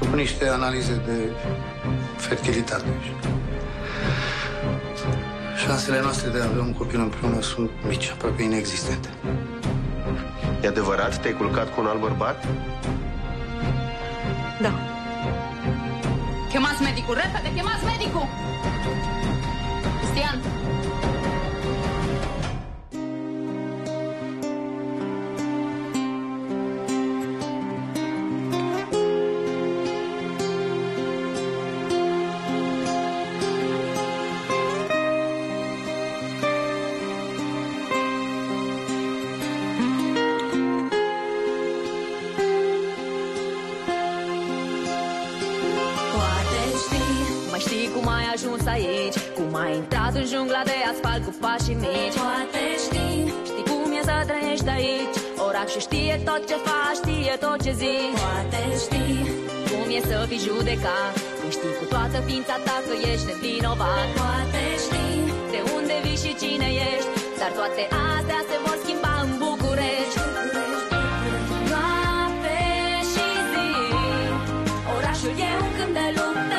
făcut niște analize de fertilitate. Șansele noastre de a avea un copil împreună sunt mici, aproape inexistente. E adevărat? Te-ai culcat cu un alt bărbat? Da. Chemați medicul, repede, chemați medicul! Cristian! Aici, cum ai intrat în jungla de asfalt cu pașii mici. Poate știi cum e să trăiești aici. Orașul știe tot ce faci, știe tot ce zici. Poate știi cum e să fii judecat, când știi cu toată ființa ta că ești nevinovat. Poate știi de unde vii și cine ești, dar toate astea se vor schimba în București. Noapte și zi, orașul e un câmp de luptă.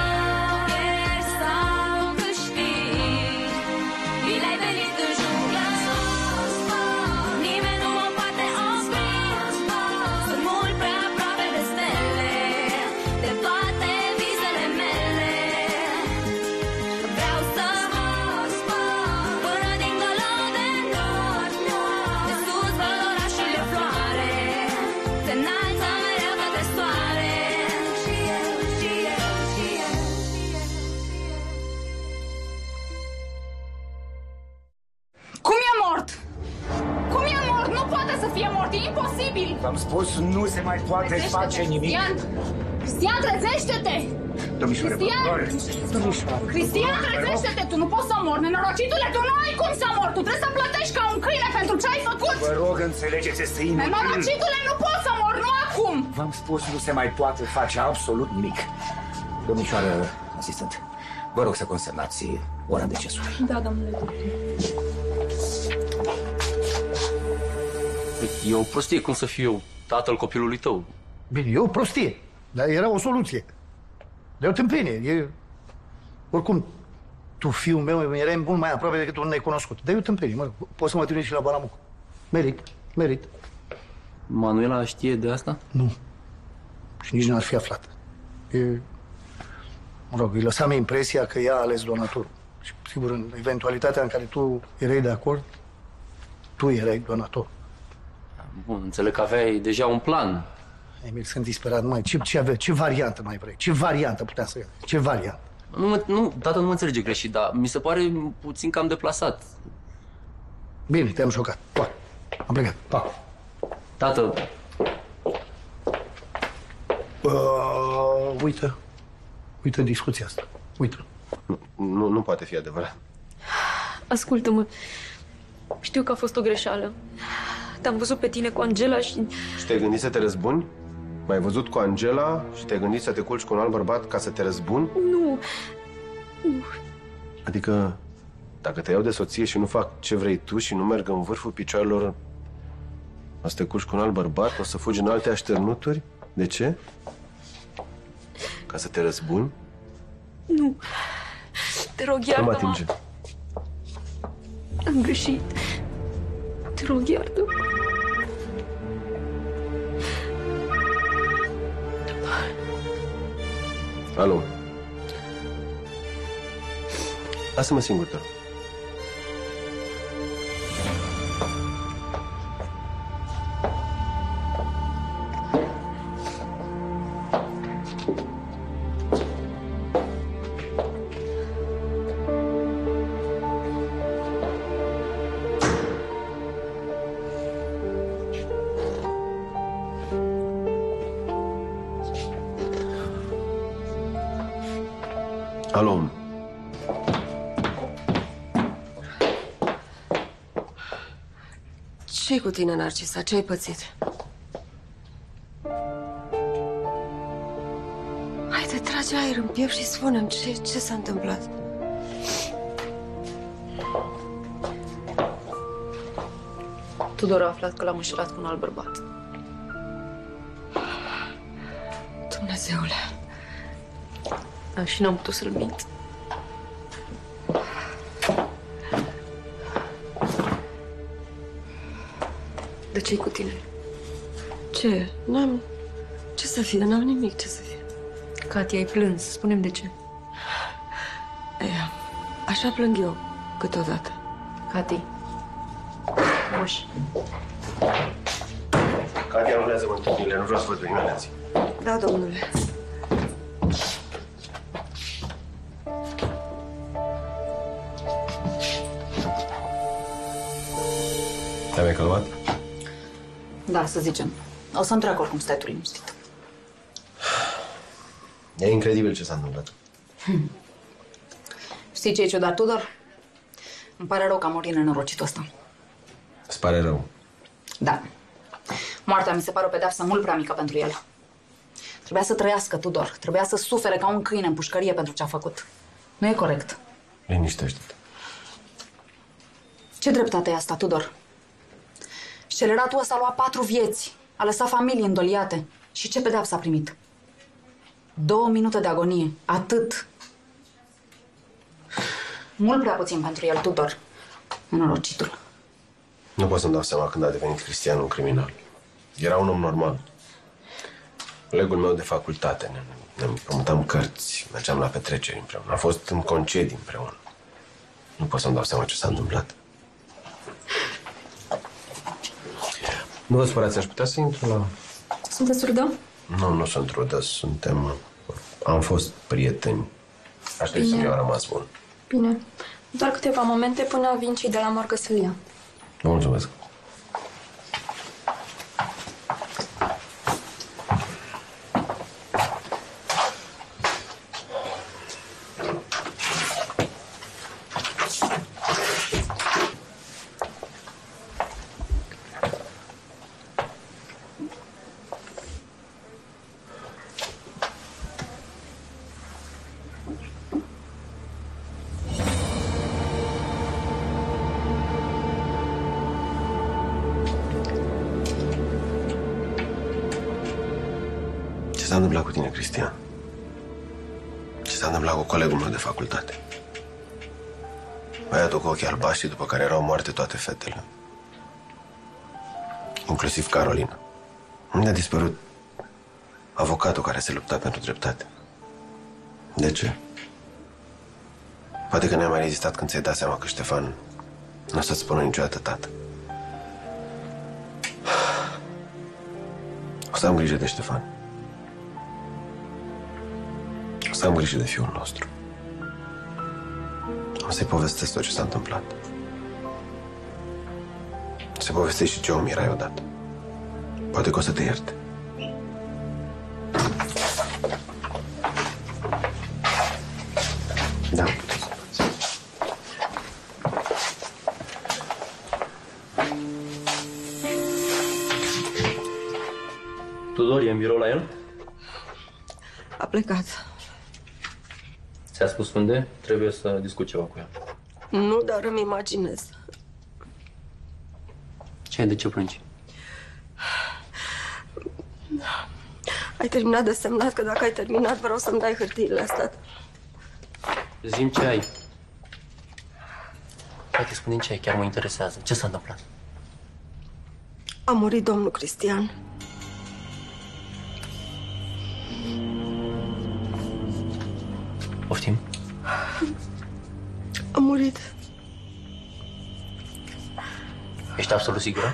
V-am spus, nu se mai poate face nimic. Cristian, trezește-te! Domnișoare, Cristian, trezește-te! Tu nu poți să mori, nenorocitule! Tu nu ai cum să mori! Tu trebuie să plătești ca un câine pentru ce ai făcut! Vă rog, înțelegeți, este inutil. Nenorocitule, nu poți să mori, nu acum! V-am spus, nu se mai poate face absolut nimic. Domnișoară asistent, vă rog să consemnați ora decesului. Da, domnule. E o prostie, cum să fiu eu tatăl copilului tău? Bine, e o prostie, dar era o soluție. De o tâmpenie. Oricum, tu, fiul meu, erai mult mai aproape decât un necunoscut. Dar e o tâmpenie, mă rog. Poți să mă trimit și la Balamuc. Merit. Manuela știe de asta? Nu. Și nici nu ar fi aflat. Mă rog, îi lăsam impresia că ea a ales donatorul. Și, sigur, în eventualitatea în care tu erai de acord, tu erai donator. Bun, înțeleg că aveai deja un plan. Emil, sunt disperat. Ce variantă mai vrei? Ce variantă putea să iei? Ce variantă? Nu, tata nu mă înțelege greșit, dar mi se pare puțin cam deplasat. Bine, te-am șocat. Pa. Am plecat. Pa. Tată. Uită discuția asta. Uită. Nu poate fi adevărat. Ascultă-mă. Știu că a fost o greșeală. Te-am văzut pe tine cu Angela și... Și te-ai gândit să te răzbuni? M-ai văzut cu Angela și te-ai gândit să te culci cu un alt bărbat ca să te răzbuni? Nu. Adică, dacă te iau de soție și nu fac ce vrei tu și nu merg în vârful picioarelor, o să te culci cu un alt bărbat? O să fugi în alte așternuturi? De ce? Ca să te răzbuni? Nu. Te rog, iartă-mă. Nu mă atinge. Am greșit. Te rog, iartă-mă. Alo. Lasă-mă singur, te rog. Alo. Ce-i cu tine, Narcisa? Ce-ai pățit? Haide, trage aer în piept și spune-mi ce s-a întâmplat. Tudor a aflat că l-am înșelat cu un alt bărbat. Dumnezeu. Dumnezeule. Da, și n-am putut să-l mint. De ce-i cu tine? Ce? N-am... Ce să fie? N-am nimic, ce să fie. Cati, ai plâns. Spune-mi de ce. Așa plâng eu, câteodată. Cati. Moș. Cati, anulează-mă întâlnirile, nu vreau să văd pe nimeni alții. Da, domnule. Te-ai mai calmat? Da, să zicem. O să-mi trec oricum, stai tu liniștit. E incredibil ce s-a întâmplat. Știi ce e ciudat, Tudor? Îmi pare rău că a murit nenorocitul ăsta. Îți pare rău? Da. Moartea mi se pare o pedeapsă mult prea mică pentru el. Trebuia să trăiască, Tudor. Trebuia să sufere ca un câine în pușcărie pentru ce a făcut. Nu e corect. Liniștește-te. Ce dreptate e asta, Tudor? Sceleratul ăsta a luat 4 vieți. A lăsat familii îndoliate. Și ce pedeapsă a primit? 2 minute de agonie. Atât. Mult prea puțin pentru el, Tudor. Nenorocitul. Nu pot să-mi dau seama când a devenit Cristian un criminal. Era un om normal. Colegul meu de facultate. Ne împrumutam cărți, mergeam la petreceri împreună. Am fost în concedii împreună. Nu pot să-mi dau seama ce s-a întâmplat. Nu vă spărați, aș putea să intru la... Sunteți rudă? Nu sunt rudă, am fost prieteni. Aș trebui să mi-au rămas bun. Bine. Doar câteva momente până vin cei de la morgă să-l ia. Vă mulțumesc. Ce s-a întâmplat cu tine, Cristian? Ce s-a întâmplat cu colegul meu de facultate? Băiatul cu ochii albaștri după care erau moarte toate fetele. Inclusiv Carolina. Unde a dispărut avocatul care se lupta pentru dreptate? De ce? Poate că n-ai mai rezistat când ți-ai dat seama că Ștefan nu o să-ți spună niciodată tată. O să am grijă de Ștefan. O să am grijă de fiul nostru. O să-i povestesc tot ce s-a întâmplat. O să-i povestesc și ce om erai odată. Poate că o să te ierte. Da. Tudor e în birou la el? A plecat. Ți-a spus unde? Trebuie să discut ceva cu ea. Nu, dar îmi imaginez. Ce? De ce plângi? Ai terminat de semnat, că dacă ai terminat, vreau să-mi dai hârtiile astea. Zi-mi ce ai. Poate spune ce ai, chiar mă interesează. Ce s-a întâmplat? A murit domnul Cristian. Poftim? A murit. Ești absolut sigură?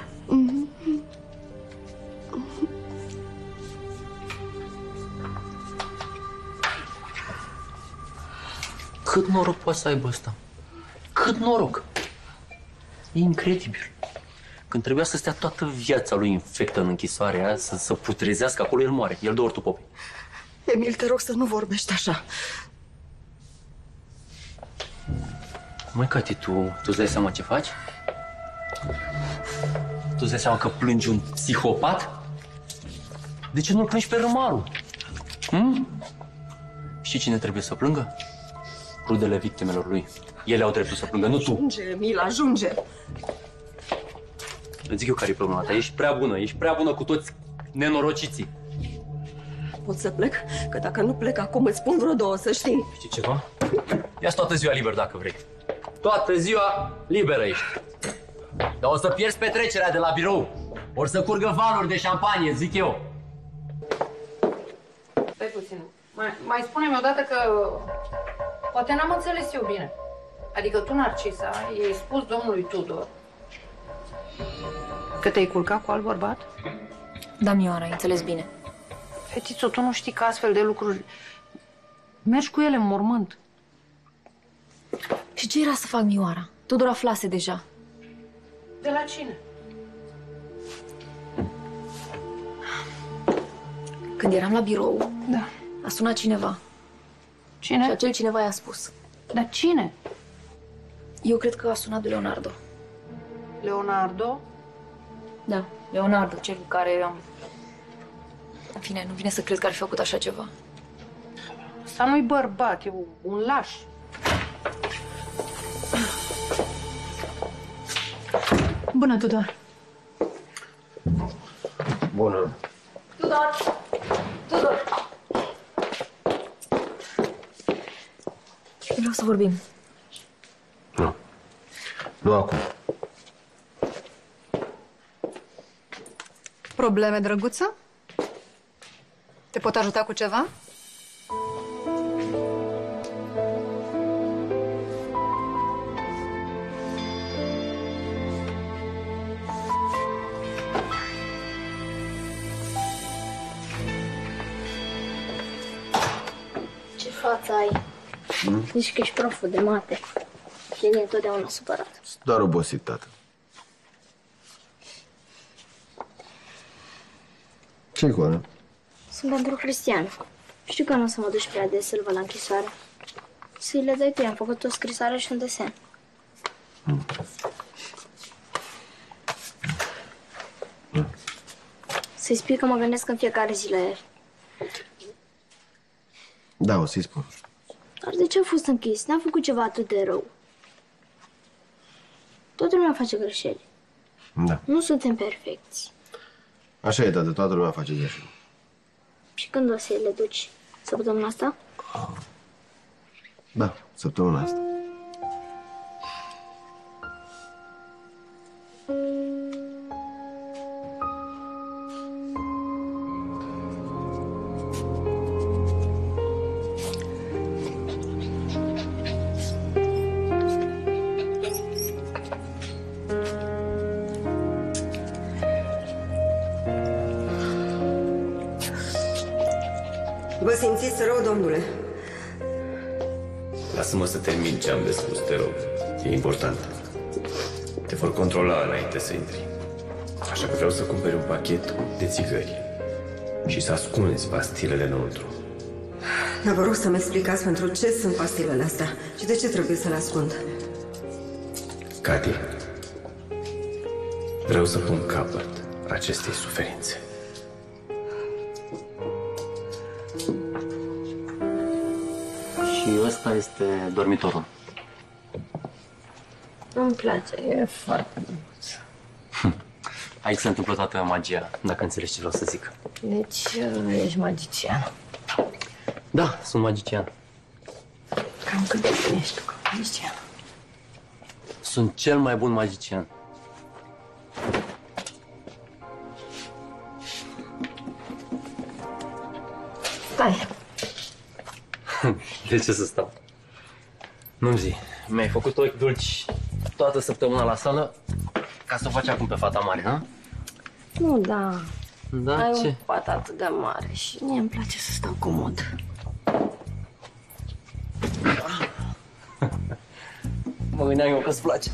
Cât noroc poate să aibă ăsta? Cât noroc! E incredibil. Când trebuia să stea toată viața lui infectă în închisoarea aia, să putrezească acolo, el moare. El dă ortopopii. Emil, te rog să nu vorbești așa. Măi, Cati, tu îți dai seama ce faci? Tu îți dai seama că plângi un psihopat? De ce nu-l plângi pe Rămaru? Știi cine trebuie să plângă? Rudele victimelor lui. Ele au dreptul să plângă, nu tu. Ajunge, Emil, ajunge. Îți zic eu care e problema ta. Ești prea bună cu toți nenorociții. pot să plec, că dacă nu plec acum îți spun vreo două, să știi. Știi ceva? Ia-ți toată ziua liber dacă vrei. Toată ziua liberă ești. Dar o să pierzi petrecerea de la birou. Or să curgă valuri de șampanie, zic eu. Stai puțin. Mai spune-mi odată că poate n-am înțeles eu bine. Adică tu, Narcisa, i-ai spus domnului Tudor că te-ai culcat cu alt bărbat? Da, Mioara, ai înțeles bine. Fetițo, tu nu știi că astfel de lucruri... Mergi cu ele în mormânt. Și ce era să fac, Mioara? Tudor aflase deja. De la cine? Când eram la birou, Da. a sunat cineva. Cine? Și acel cineva i-a spus. Dar cine? Eu cred că a sunat de Leonardo. Leonardo? Da, Leonardo, cel cu care am... În fine, nu vine să cred că ar fi făcut așa ceva. Ăsta nu-i bărbat, e un laș. Bună, Tudor. Bună. Tudor! Tudor! Vreau să vorbim. Nu. Nu acum. Probleme, drăguță? Te pot ajuta cu ceva? Ce față ai? Zici că ești proful de mate. Și el e întotdeauna supărat. Doar obosit, tată. Ce-i cu ăla? Sunt pentru Cristian. Știu că nu o să mă duci prea des să-l văd la închisoare. Să-i le dai tu, am făcut o scrisoare și un desen. Să-i spui că mă gândesc în fiecare zi la el. Da, o să-i spun. Dar de ce a fost închis? N-a făcut ceva atât de rău. Toată lumea face greșeli. Da. Nu suntem perfecți. Așa e, tată, toată lumea face greșeli. Și când o să-i le duci? Săptămâna asta? Da, săptămâna asta. Vă simțiți rău, domnule? Lasă-mă să termin ce am de spus, te rog. E important. Te vor controla înainte să intri. Așa că vreau să cumperi un pachet de țigări și să ascunzi pastilele înăuntru. Dar vă rog să-mi explicați pentru ce sunt pastilele astea și de ce trebuie să le ascund. Cati, vreau să pun capăt acestei suferințe. Și ăsta este dormitorul. Nu-mi place, e foarte... Aici se întâmplă toată magia, dacă înțelegi ce vreau să zic. Deci, ești magician. Da, sunt magician. Cam cât de bun ești tu ca magician. Sunt cel mai bun magician. Stai. De ce să stau? Nu-mi zi, mi-ai făcut ochi dulci toată săptămâna la sală ca să o faci acum pe fata mare, ha? Nu, da. Da? Ai Ce? un pat atât de mare și mie îmi place să stau comod. Mă gândeam eu că-ți place.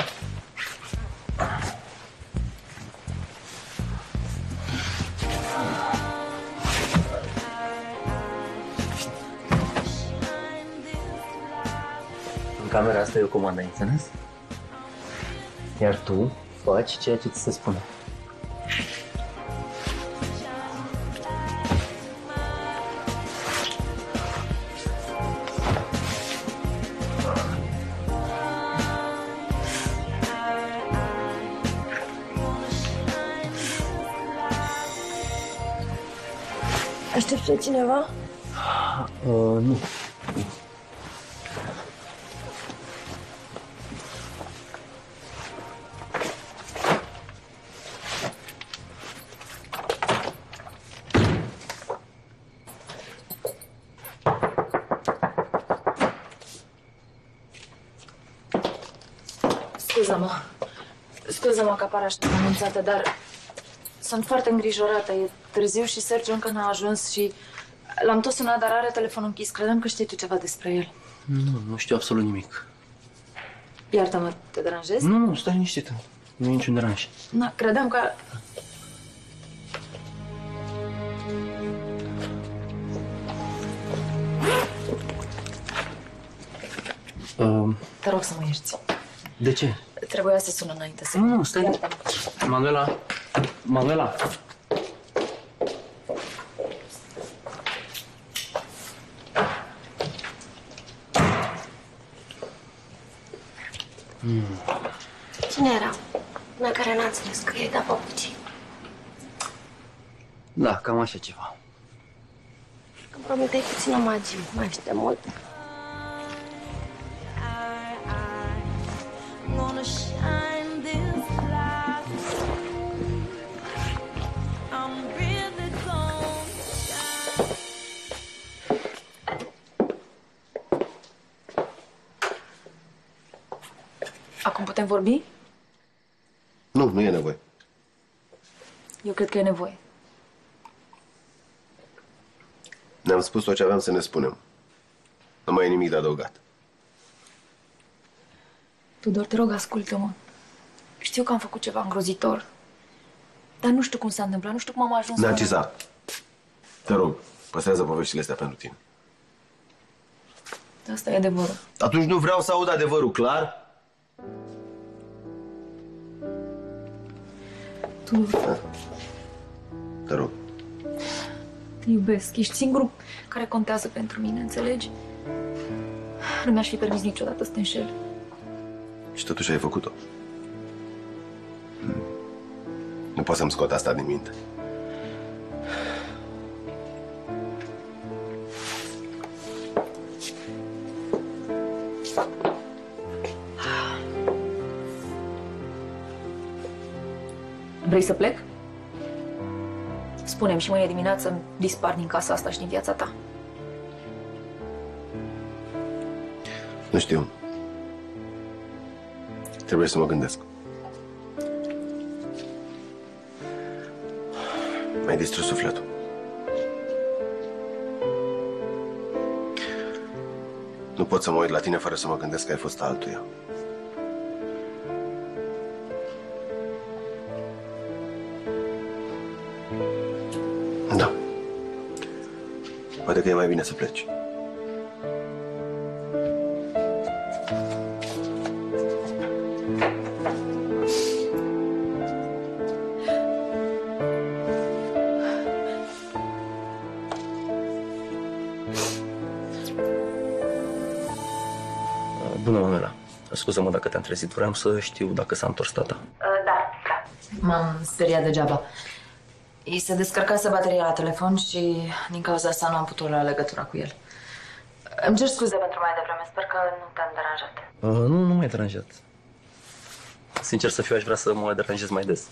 În camera asta eu comand, ai înțeles? Iar tu faci ceea ce ți se spune. Aștept pe cineva? Nu. Scuză-mă că apar așa anunțată, dar sunt foarte îngrijorată. E târziu și Sergiu încă n-a ajuns și l-am tot sunat, dar are telefonul închis. Credeam că știi tu ceva despre el. Nu știu absolut nimic. Iartă-mă, te deranjez? Nu, stai liniștită. Nu e niciun deranj. Na, credeam că... Te rog să mă ierți. De ce? Trebuia să sună înainte să... Nu, stai. Manuela. Manuela. Cine era? Una care n-a înțeles că i-ai dat papucii. Da, cam așa ceva. Îmi promiteai puțină magie. Mai aștept mult. Acum putem vorbi? Nu e nevoie. Eu cred că e nevoie. Ne-am spus tot ce aveam să ne spunem. Nu mai e nimic de adăugat. Tudor, te rog, ascultă-mă. Știu că am făcut ceva îngrozitor. Dar nu știu cum s-a întâmplat, nu știu cum am ajuns... Narcisa, te rog, păstrează poveștile astea pentru tine. Asta e adevărul. Atunci nu vreau să aud adevărul, clar? Tudor, te rog. te iubesc. Ești singurul care contează pentru mine, înțelegi? Nu mi-aș fi permis niciodată să te înșel. Și totuși ai făcut-o. Nu pot să-mi scot asta din minte. Vrei să plec? Spune-mi și mâine dimineață dispar din casa asta și din viața ta. Nu știu. Trebuie să mă gândesc. Mi-ai distrus sufletul. Nu pot să mă uit la tine fără să mă gândesc că ai fost altuia. Da. Poate că e mai bine să pleci. Bună, Manuela. Scuză-mă dacă te-am trezit. Vreau să știu dacă s-a întors tata. Da. M-am speriat degeaba. I se descărcase bateria la telefon și din cauza asta nu am putut lua legătura cu el. Îmi cer scuze pentru mai devreme. Sper că nu te-am deranjat. Nu m-ai deranjat. Sincer să fiu, aș vrea să mă deranjez mai des.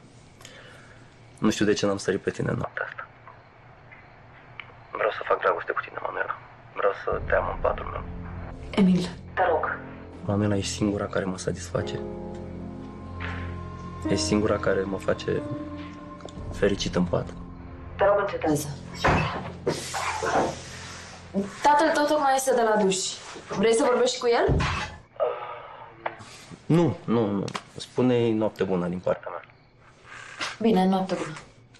Nu știu de ce n-am sărit pe tine în noaptea asta. Vreau să fac dragoste cu tine, Manuela. Vreau să te am în patul meu. Emil, te rog. Manuela, ești singura care mă satisface. Ești singura care mă face fericit în pat. Te rog, încetează. Tatăl tău tocmai este de la duș. Vrei să vorbești cu el? Nu. Spune-i noapte bună din partea mea. Bine, noapte bună.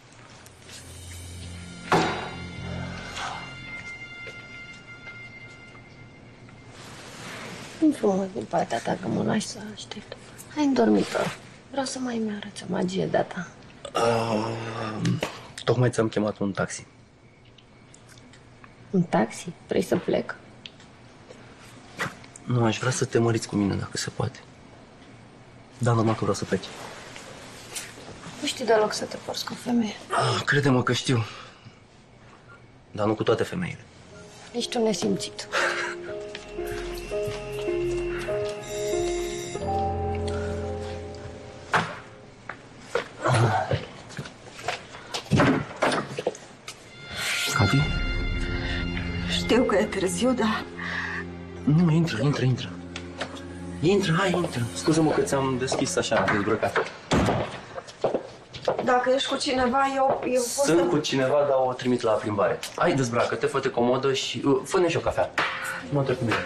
Nu frumos din partea ta că mă lași să aștept. Hai în dormitor. Vreau să mai îmi arăți o magie de-a ta. Tocmai ți-am chemat un taxi. Un taxi? Vrei să plec? Nu, aș vrea să te măriți cu mine, dacă se poate. Da, normal că vreau să pleci. Nu știi deloc să te porți cu o femeie. Crede-mă că știu. Dar nu cu toate femeile. Ești un nesimțit. Cati? Știu că e târziu, dar... Nu, intră. Intră, hai, intră. Scuză-mă că ți-am deschis așa, dezbrăcat. Dacă ești cu cineva, eu pot Sunt cu cineva, dar o trimit la plimbare. Hai, dezbracă-te, fă-te comodă și... Fă-ne și o cafea. Mă întreb cu mine.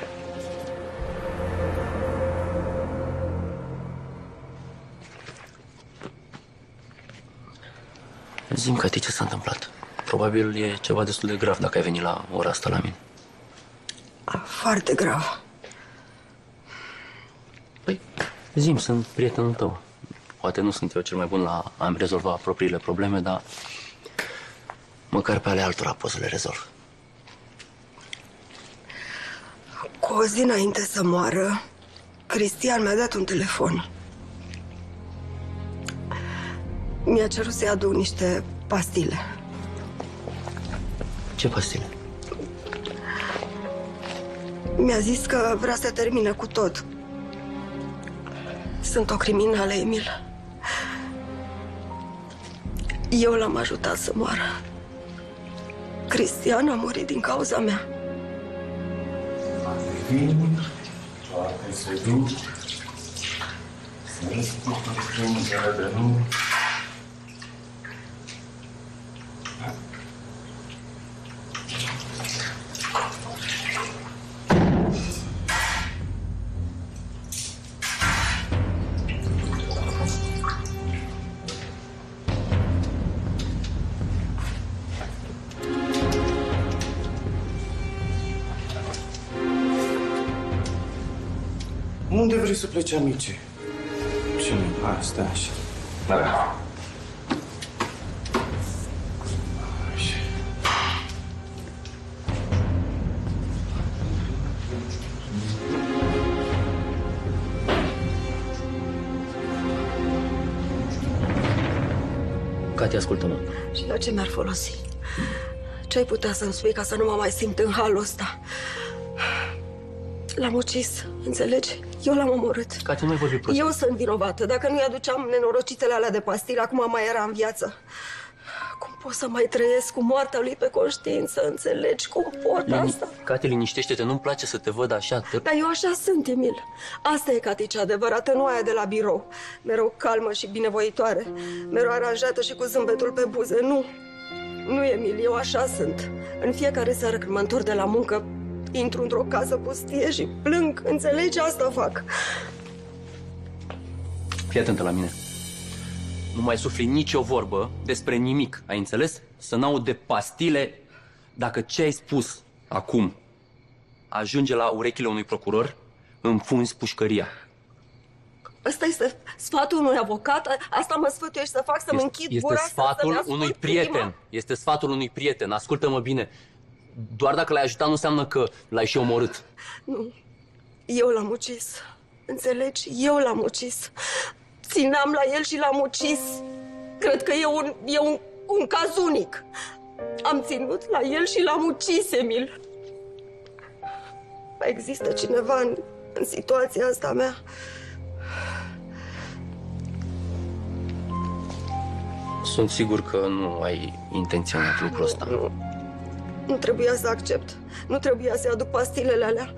Zi-mi, Cati, ce s-a întâmplat? Probabil e ceva destul de grav dacă ai venit la ora asta la mine. Foarte grav. Păi, zi-mi, sunt prietenul tău. Poate nu sunt eu cel mai bun la a-mi rezolva propriile probleme, dar măcar pe ale altora pot să le rezolv. Cu o zi înainte să moară, Cristian mi-a dat un telefon. Mi-a cerut să-i aduc niște pastile. Ce pastile? Mi-a zis că vrea să termine cu tot. Sunt o criminală, Emil. Eu l-am ajutat să moară. Cristian a murit din cauza mea. Vin, toate se duc, se răspucă de nu. Unde vrei să pleci, amice? Ce? Hai, stai așa. Da. Așa. Cati, ascultă-mă. Și la ce mi-ar folosi? Ce ai putea să-mi spui ca să nu mă mai simt în halul ăsta? L-am ucis, înțelegi? Eu l-am omorât. Cati, nu-i vorbi prost. Eu sunt vinovată. Dacă nu-i aduceam nenorocitele alea de pastile, acum mai era în viață. Cum pot să mai trăiesc cu moartea lui pe conștiință, înțelegi? Cum pot asta? Cati, liniștește-te, nu-mi place să te văd așa. Dar eu așa sunt, Emil. Asta e, Cati, cea adevărată, nu aia de la birou. Mereu calmă și binevoitoare. Mereu aranjată și cu zâmbetul pe buze. Nu, Emil, eu așa sunt. În fiecare seară când mă întorc de la muncă, intru într-o casă pustie și plâng, înțelegi? Asta fac. Fii atentă la mine. Nu mai sufli nicio vorbă despre nimic, ai înțeles? Să n-aud de pastile. Dacă ce ai spus acum ajunge la urechile unui procuror, înfunzi pușcăria. Ăsta este sfatul unui avocat? Asta mă sfătuiești să fac, să-mi închid gura? Este sfatul unui prieten. Este sfatul unui prieten. Ascultă-mă bine. Doar dacă l-ai ajutat nu înseamnă că l-ai și omorât. Nu. Eu l-am ucis. Înțelegi? Eu l-am ucis. Țineam la el și l-am ucis. Cred că e un caz unic. Am ținut la el și l-am ucis, Emil. Mai există cineva în situația asta mea? Sunt sigur că nu ai intenționat lucrul ăsta. Nu trebuia să accept. Nu trebuia să-i aduc pastilele alea.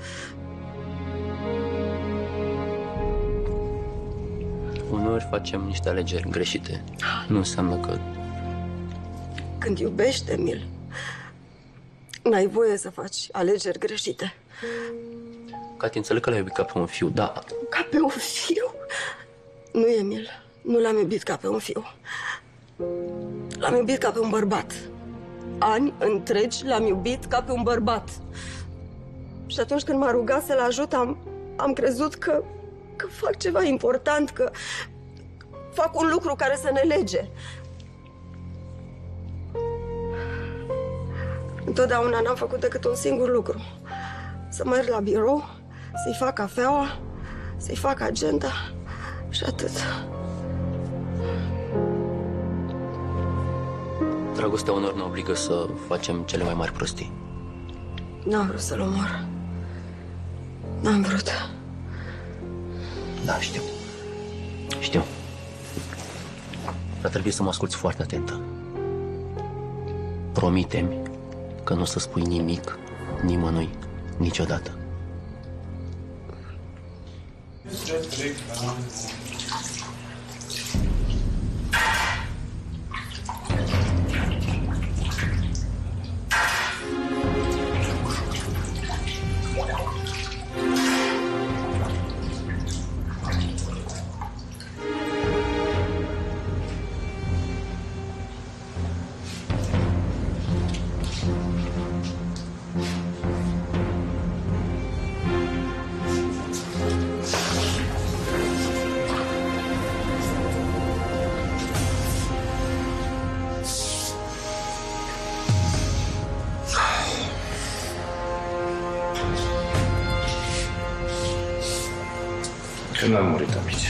Uneori facem niște alegeri greșite. Nu înseamnă că... Când iubești, Emil, n-ai voie să faci alegeri greșite. Cati, înțeleg că l-ai iubit ca pe un fiu, da. Ca pe un fiu? Nu, Emil. Nu l-am iubit ca pe un fiu. L-am iubit ca pe un bărbat. Ani întregi l-am iubit ca pe un bărbat. Și atunci când m-a rugat să-l ajut, am crezut că fac ceva important, că fac un lucru care să ne lege. Întotdeauna n-am făcut decât un singur lucru. Să merg la birou, să-i fac cafeaua, să-i fac agenda și atât. Dragostea uneori ne obligă să facem cele mai mari prostii. N-am vrut să-l omor. N-am vrut. Da, știu. Știu. Dar trebuie să mă asculți foarte atentă. Promite-mi că nu o să spui nimic nimănui niciodată. Că n-am murit, amici.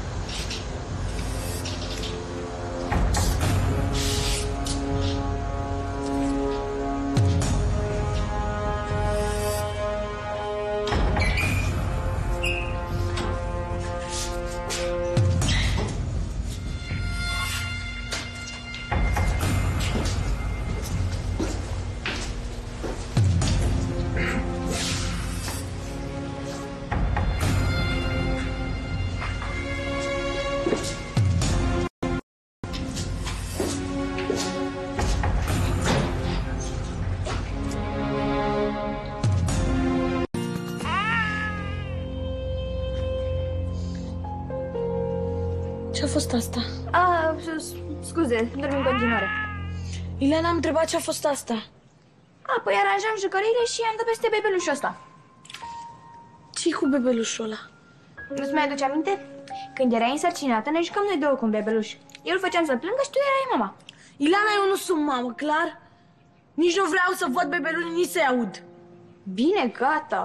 Ce-a fost asta? Scuze, dorm în continuare. Ileana, am întrebat ce-a fost asta. Păi aranjam jucăriile și am dat peste bebelușul ăsta. Ce-i cu bebelușul ăla? Nu-ți mai aduce aminte? Când erai însărcinată, ne jucam noi două cu un bebeluș. Eu îl făceam să plângă și tu erai mama. Ileana, eu nu sunt mamă, clar? Nici nu vreau să văd bebelușul, nici să-i aud. Bine, gata.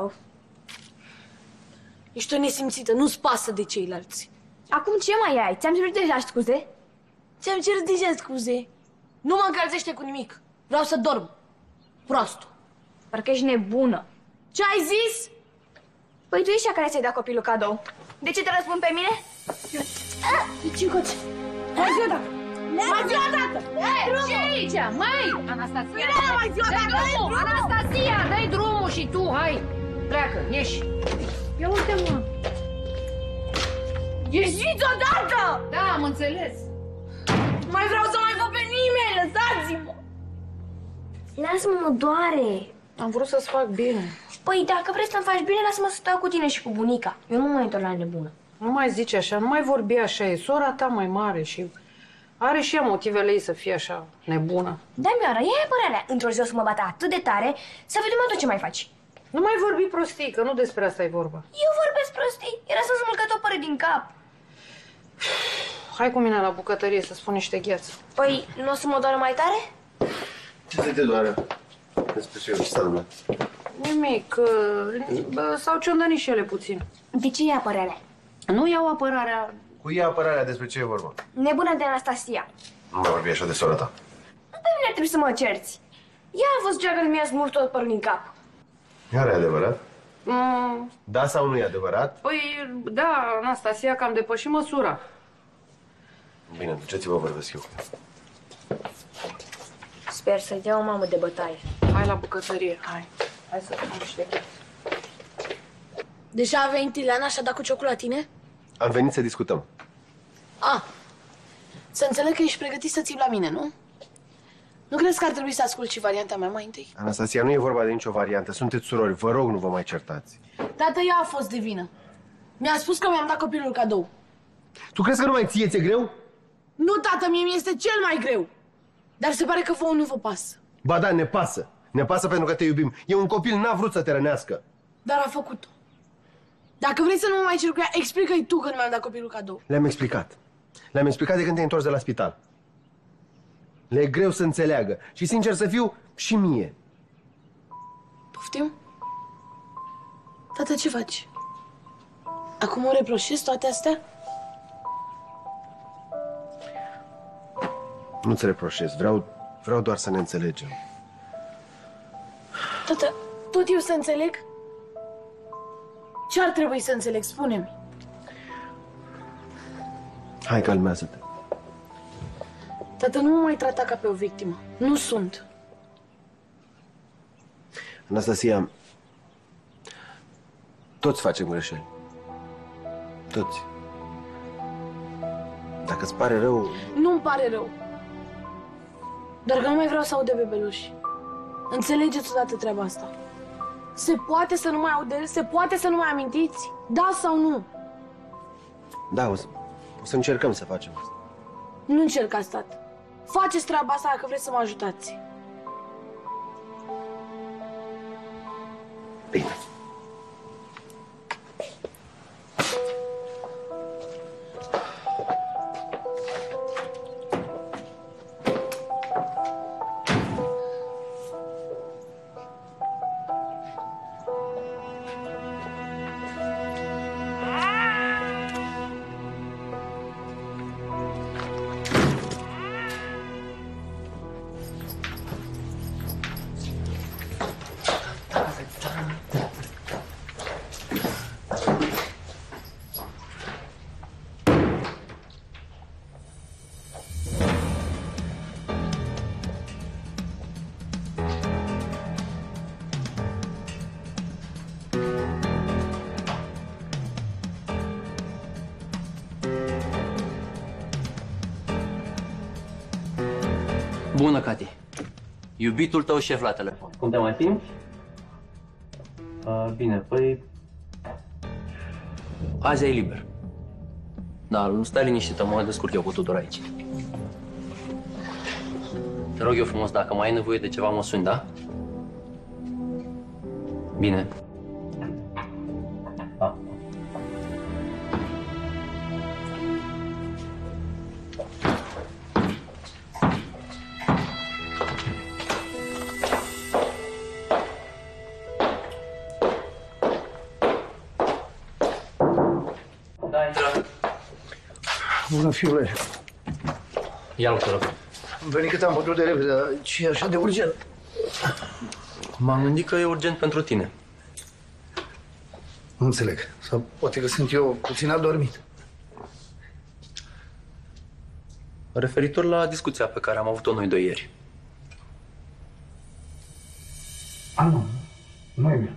Ești o nesimțită, nu-ți pasă de ceilalți. Acum ce mai ai? Ți-am cerut deja scuze? Ți-am cerut deja scuze. Nu mă încălzește cu nimic. Vreau să dorm. Prostu. Parcă ești nebună. Ce ai zis? Păi tu ești cea care ți-ai dat copilul cadou. De ce te răspund pe mine? Ce coci? Mai zi o dată! Mai zi o dată! Ce e aici? Mai! Anastasia! Mai zi o dată! Anastasia, dă-i drumul și tu, hai! Pleacă, ieși! Ia uite-mă! Ieșiți odată! Da, am înțeles. Mai vreau să mai văd pe nimeni, lăsați-mă! Lasă-mă, mă doare. Am vrut să-ți fac bine. Păi dacă vrei să-mi faci bine, lasă-mă să stau cu tine și cu bunica. Eu nu mă întorc la nebună. Nu mai zici așa, nu mai vorbi așa, e sora ta mai mare și are și ea motivele ei să fie așa nebună. Da, Mioara, ia părerea. Într-o zi o să mă bată atât de tare să vedem tot ce mai faci. Nu mai vorbi prostii, că nu despre asta e vorba. Eu vorbesc prostii. Era să-ți mălcă tot părul din cap. Hai cu mine la bucătărie să spun niște gheață. Păi, nu o să mă doară mai tare? Ce să te doară? Despre ce s-a întâmplat? Nimic, s-au ciondănit și ele puțin. De ce e apărarea? Nu iau apărarea. Cu ea apărarea, despre ce e vorba? Nebuna de Anastasia. Nu mai vorbi așa de sora ta. Nu pe mine ar trebui să mă cerți. Ea a fost cea care mi-a smurs tot părul din cap. Iar e adevărat? Da sau nu e adevărat? Păi, da, Anastasia cam depășit măsura. Bine, duceți-vă, vorbesc eu. Sper să-i dea o mamă de bătaie. Hai la bucătărie, hai. Hai să facem niște gheață. Deja a venit Ileana și a dat cu ciocul la tine? Am venit să discutăm. Să înțeleg că ești pregătit să ții la mine, nu? Nu crezi că ar trebui să asculti și varianta mea mai întâi? Anastasia, nu e vorba de nicio variantă. Sunteți surori. Vă rog, nu vă mai certați. Tată, ea a fost de vină. Mi-a spus că mi-am dat copilul cadou. Tu crezi că numai ție ți-e greu? Nu, tată, mie mi-este cel mai greu. Dar se pare că vouă nu vă pasă. Ba da, ne pasă. Ne pasă pentru că te iubim. E un copil, n-a vrut să te rănească. Dar a făcut-o. Dacă vrei să nu mă mai cer cu ea, explică-i tu că nu mi-am dat copilul cadou. Le-am explicat. Le-am explicat de când te-ai întors de la spital. Le e greu să înțeleagă. Și sincer să fiu, și mie. Poftim? Tată, ce faci? Acum o reproșezi toate astea? Nu-ți reproșez. Vreau Vreau doar să ne înțelegem. Tată, tot eu să înțeleg? Ce ar trebui să înțeleg? Spune-mi. Hai, calmează-te. Tată, nu mă mai trata ca pe o victimă. Nu sunt. Anastasia, toți facem greșeli. Toți. Dacă îți pare rău... Nu-mi pare rău. Doar că nu mai vreau să aud de bebeluși. Înțelegeți odată treaba asta. Se poate să nu mai aud de el? Se poate să nu mai amintiți? Da sau nu? Da, o să încercăm să facem asta. Nu încercați, tată. Faceți treaba asta dacă vreți să mă ajutați. Bine. Bună, Cati. Iubitul tău șef la telefon. Cum te mai simți? Bine, păi... Azi ai liber. Da, nu stai liniștită, mă descurc eu cu Tudor aici. Te rog eu frumos, dacă mai ai nevoie de ceva, mă suni, da? Bine. Pa. Bună, fiule. Ia-l, te rog. Am venit cât am putut de repede, dar ce e așa de urgent? M-am gândit că e urgent pentru tine. Nu înțeleg. Sau poate că sunt eu puțin adormit. Referitor la discuția pe care am avut-o noi doi ieri. Nu e bine.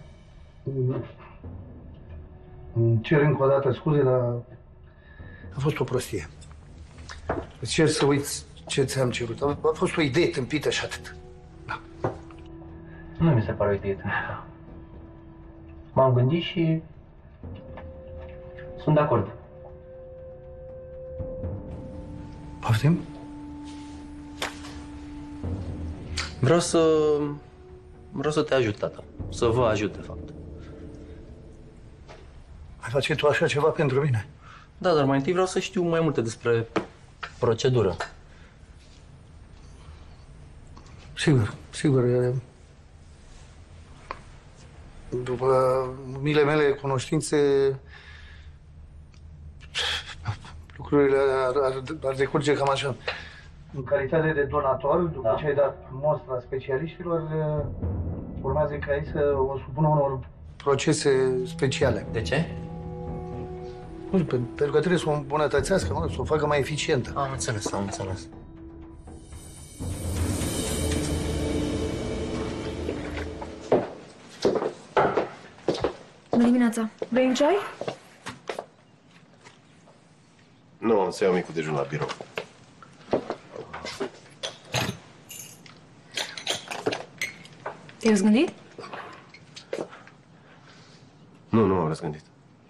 Îmi cer încă o dată scuze, dar a fost o prostie. Îți cer să uiți ce ți-am cerut. A fost o idee tâmpită și atât. Nu mi se pare o idee tâmpită. M-am gândit și sunt de acord. Poftim? Vreau să te ajut, tata. Să vă ajut, de fapt. Ai face tu așa ceva pentru mine? Da, dar mai întâi vreau să știu mai multe despre procedură. Sigur, sigur. După mile mele cunoștințe, lucrurile ar decurge cam așa. În calitate de donator, după ce ai dat mostra specialiștilor, urmează ca ei să o supună unor procese speciale. De ce? Pentru că trebuie să o îmbunătățească, să o facă mai eficientă. Am înțeles, am înțeles. Bună dimineața. Vrei un ceai? Nu, am să iau micul dejun la birou. Te-ai răzgândit? Nu m-am răzgândit.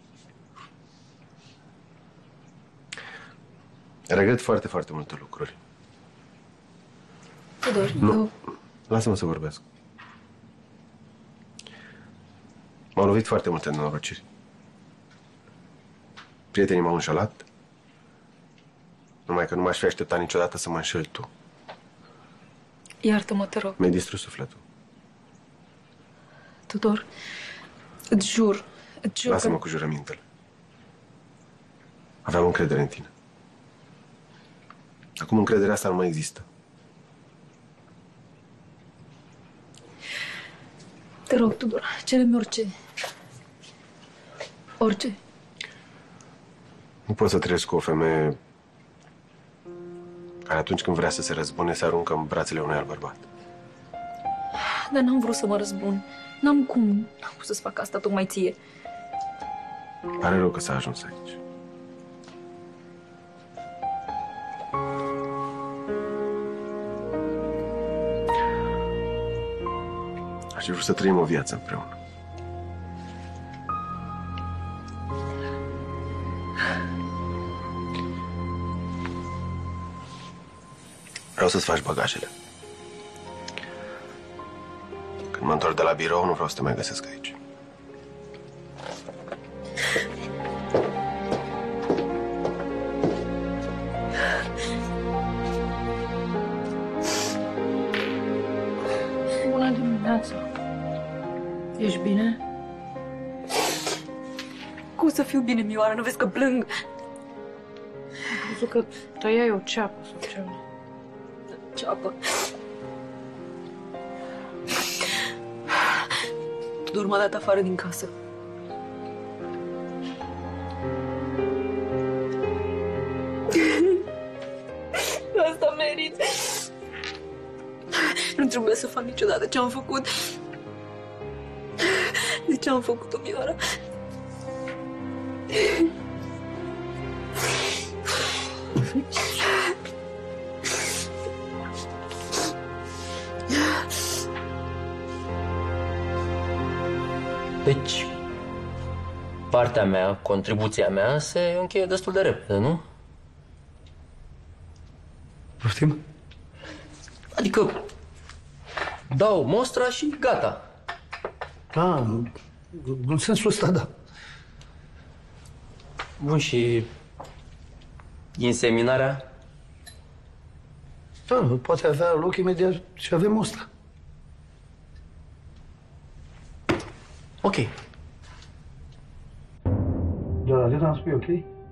Regret foarte, foarte multe lucruri. Tudor, Nu, lasă-mă să vorbesc. M-au lovit foarte multe nenorociri. Prietenii m-au înșelat. Numai că nu m-aș fi așteptat niciodată să mă înșeli tu. Iartă-mă, te rog. Mi-ai distrus sufletul. Tudor, îți jur Lasă-mă că... cu jurămintele. Aveam încredere în tine. Acum încrederea asta nu mai există. Te rog, Tudor, cere-mi orice. Orice. Nu pot să trăiesc cu o femeie care atunci când vrea să se răzbune se aruncă în brațele unui alt bărbat. Dar n-am vrut să mă răzbun. N-am cum să-ți fac asta tocmai ție. Pare rău că s-a ajuns aici. Aș fi vrut să trăim o viață împreună. Vreau să-ți faci bagajele. Când mă întorc de la birou, nu vreau să te mai găsesc aici. Bună dimineața. Ești bine? Cum să fiu bine, Mioara? Nu vezi că plâng? Am crezut că tăiai o ceapă sau ceva. Ceapă. Tudor m-a dat afară din casă. Asta merit. Nu trebuie să fac niciodată ce am făcut. De ce am făcut-o, Mioara? Deci, partea mea, contribuția mea, se încheie destul de repede, nu? Poftim? Adică, dau mostra și gata. Da, în sensul ăsta, da. Bun, și inseminarea? Da, poate avea loc imediat și avem mostra. Ok. Da, Lena, îmi spui ok?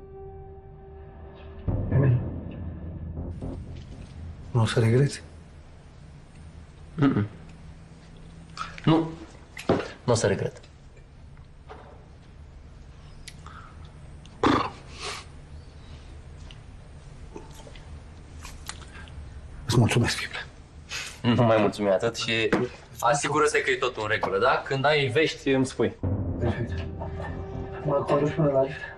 Emil? Nu o să regreți? Nu. Nu o să regret. Îți mulțumesc, fiule. Nu mai mulțumim atât și asigură-te că e totul în regulă, da? Când ai vești, îmi spui. Perfect. Mă conduci până la lift.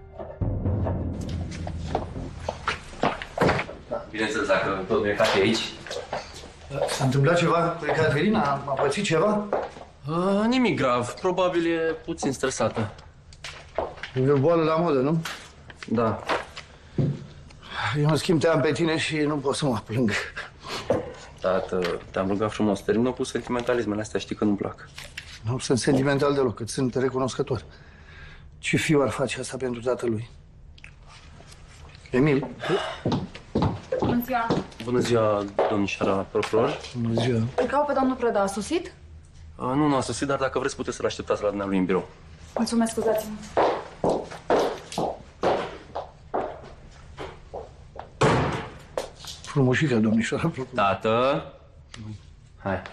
Da, bineînțeles, dacă tot nu e ca și aici. S-a întâmplat ceva cu Ecaterina? A pățit ceva? Nimic grav. Probabil e puțin stresată. E o boală la modă, nu? Da. Eu, în schimb, te-am pe tine și nu pot să mă plâng. Tată, te-am rugat frumos. Termină cu sentimentalismele astea, știi că nu-mi plac. Nu sunt sentimental deloc, cât sunt recunoscător. Ce fiu ar face asta pentru tatălui? Emil? Bună ziua! Bună ziua, domnișoara procuror. Bună ziua. Îl caut pe domnul Preda, a sosit? Nu a sosit, dar dacă vreți puteți să-l așteptați la dumnealui în birou. Mulțumesc, scuzați-mă. Frumușică, domnișoara procuror. Tată! Hai.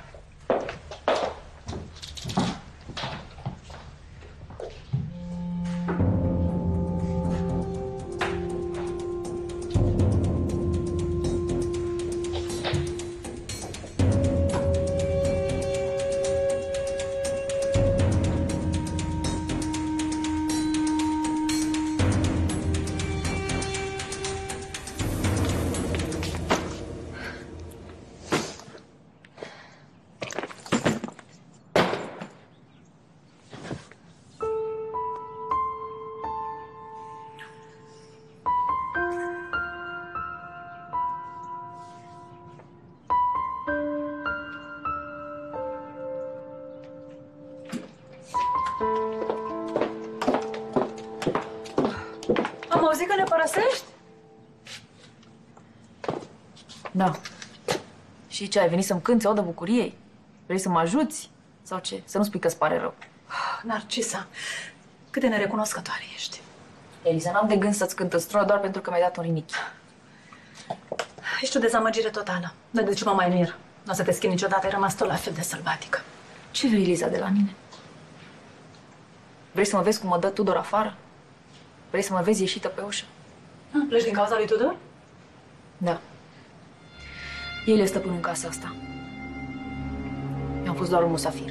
Am auzit că ne părăsești? Da. Și ce, ai venit să-mi cânti o de bucuriei? Vrei să mă ajuți? Sau ce? Să nu spui că-ți pare rău. Narcisa, cât de nerecunoscătoare ești. Elisa, n-am de gând să-ți cânt în stronă doar pentru că mi-ai dat un rinichi. Ești o dezamăgire totală. Dar de ce mă mai mir? Nu o să te schimbi niciodată, ai rămas tot la fel de sălbatică. Ce vrei, Liza, de la mine? Vrei să mă vezi cum mă dă Tudor afară? Vrei să mă vezi ieșită pe ușă? Pleci din cauza lui Tudor? Da. El e stăpânul în casa asta. Eu am fost doar un musafir.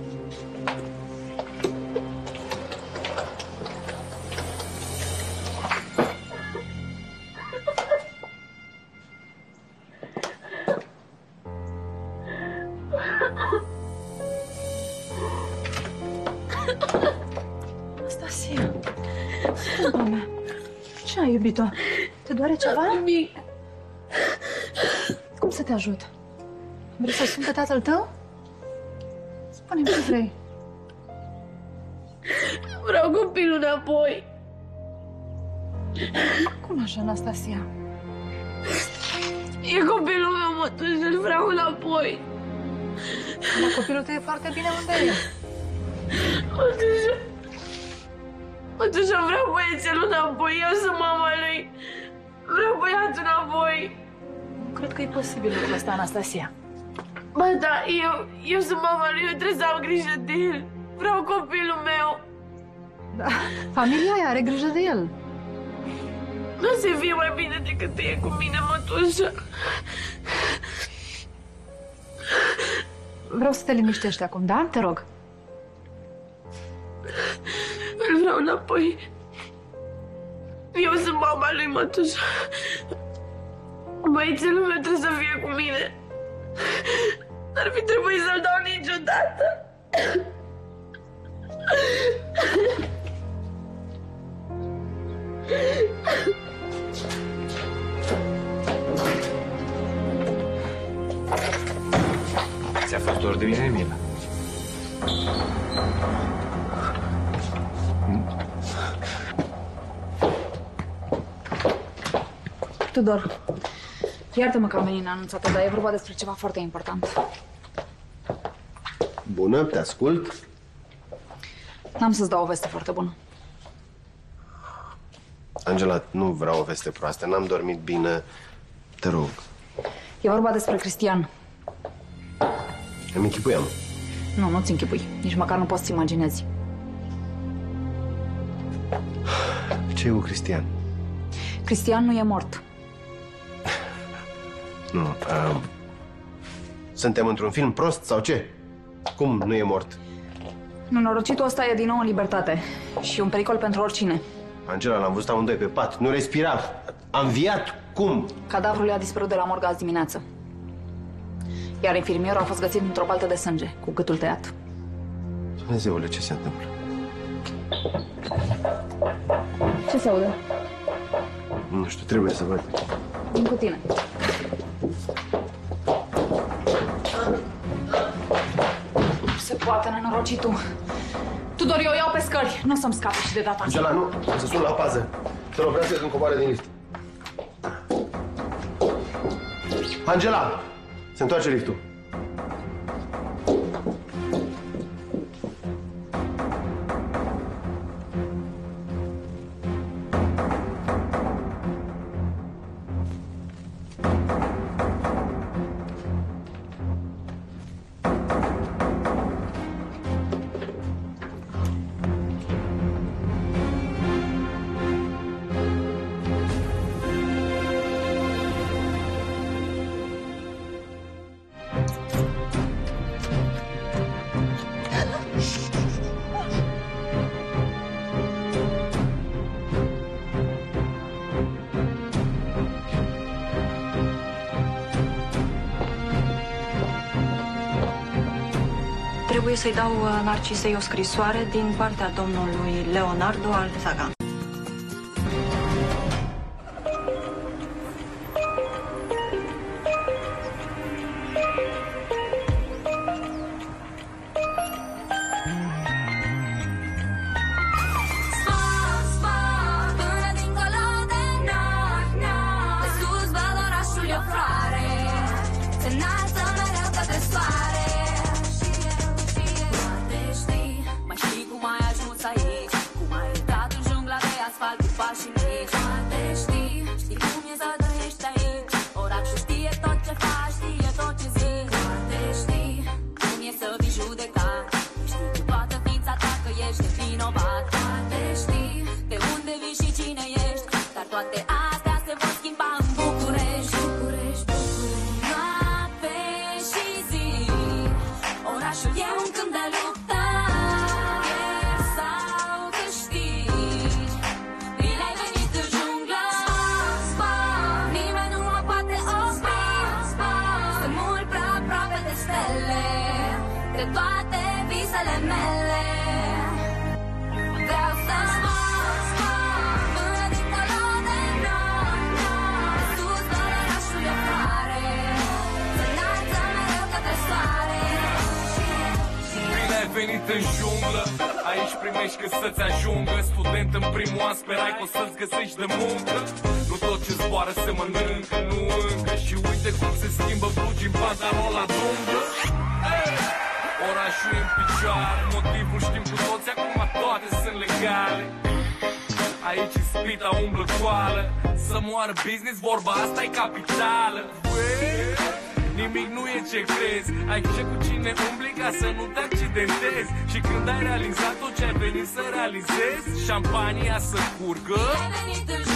Anastasia, iuba mea, ce ai, iubito? Te doare ceva? Nimic. Cum să te ajut? Vrei să sun pe tatăl tău? Spune-mi ce vrei. Vreau copilul înapoi. Cum așa, Anastasia? E copilul meu, mătușă, îl vreau înapoi. Dar copilul tău e foarte bine unde e. Mătușă, vreau băiețelul înapoi. Eu sunt mama lui. Vreau băiatul înapoi. Nu cred că e posibil lucrul ăsta, Anastasia. Ba da, eu sunt mama lui, eu trebuie să am grijă de el. Vreau copilul meu. Da, familia aia are grijă de el. Nu se fie mai bine decât e cu mine, mătușă. Vreau să te liniștești acum, da? Te rog. Îl vreau înapoi. Eu sunt mama lui, mătușă. Băiețelul meu trebuie să fie cu mine. N-ar fi trebuit să-l dau niciodată. Ți-a fost dor de mine, Mila? Tudor, iartă-mă că am venit neanunțată, dar e vorba despre ceva foarte important. Bună, te ascult. N-am să-ți dau o veste foarte bună. Angela, nu vreau o veste proastă, n-am dormit bine. Te rog. E vorba despre Cristian. Îmi închipuiam. Nu, nu-ți închipui. Nici măcar nu poți să-ți imaginezi. Ce e cu Cristian? Cristian nu e mort. Nu. Suntem într-un film prost sau ce? Cum nu e mort? Nenorocitul ăsta e din nou în libertate și un pericol pentru oricine. Angela, l-am văzut amândoi pe pat. Nu respira. A înviat. Cum? Cadavrul i-a dispărut de la morgă azi dimineață. Iar infirmierul a fost găsit într-o baltă de sânge, cu gâtul tăiat. Dumnezeule, ce se întâmplă? Ce se aude? Nu știu, trebuie să văd. Vin cu tine. Se poate, nenorocitul. Tudor, eu iau pe scări. Nu o să-mi scape și de data asta. Angela, nu. O să sun la pază. Să-l oprească când coboare din lift. Angela! Se întoarce liftul. Trebuie să-i dau Narcisei o scrisoare din partea domnului Leonardo Alzagan. Mai știi cum ai ajuns aici? Cum ai intrat în jungla mele. Vreau să zbor până dincolo de noi, sus doar orașul e floare, să înalță mereu către soare. Bine ai venit în junglă, aici primești cât să-ți ajungă. Student în primul an, sperai că o să-ți găsești de muncă. Nu tot ce zboară se mănâncă, nu încă. Și uite cum se schimbă bugi în pantalon la dumblă. Orașul e în picioare, motivul știm cu toți, acum toate sunt legale. Aici ispita umblă goală, să moară business, vorba asta e capitală. Nimic nu e ce crezi, ai grijă cu cine umbli ca să nu te accidentezi. Și când ai realizat tot ce ai venit să realizezi, șampania să curgă. Ai venit în